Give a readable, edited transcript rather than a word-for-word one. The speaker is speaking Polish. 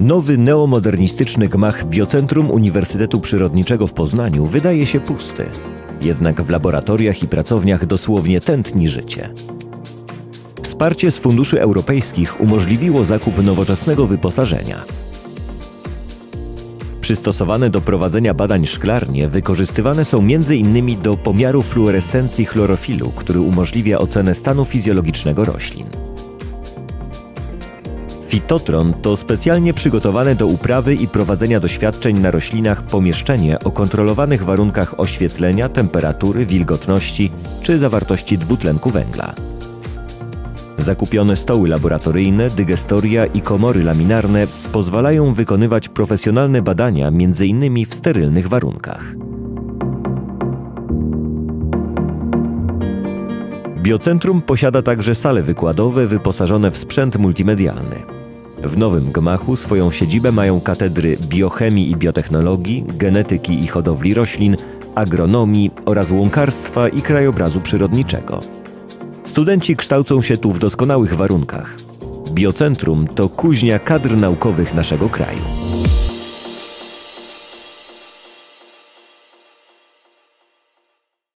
Nowy neomodernistyczny gmach Biocentrum Uniwersytetu Przyrodniczego w Poznaniu wydaje się pusty. Jednak w laboratoriach i pracowniach dosłownie tętni życie. Wsparcie z funduszy europejskich umożliwiło zakup nowoczesnego wyposażenia. Przystosowane do prowadzenia badań szklarnie wykorzystywane są m.in. do pomiaru fluorescencji chlorofilu, który umożliwia ocenę stanu fizjologicznego roślin. Fitotron to specjalnie przygotowane do uprawy i prowadzenia doświadczeń na roślinach pomieszczenie o kontrolowanych warunkach oświetlenia, temperatury, wilgotności czy zawartości dwutlenku węgla. Zakupione stoły laboratoryjne, dygestoria i komory laminarne pozwalają wykonywać profesjonalne badania m.in. w sterylnych warunkach. Biocentrum posiada także sale wykładowe wyposażone w sprzęt multimedialny. W nowym gmachu swoją siedzibę mają katedry biochemii i biotechnologii, genetyki i hodowli roślin, agronomii oraz łąkarstwa i krajobrazu przyrodniczego. Studenci kształcą się tu w doskonałych warunkach. Biocentrum to kuźnia kadr naukowych naszego kraju.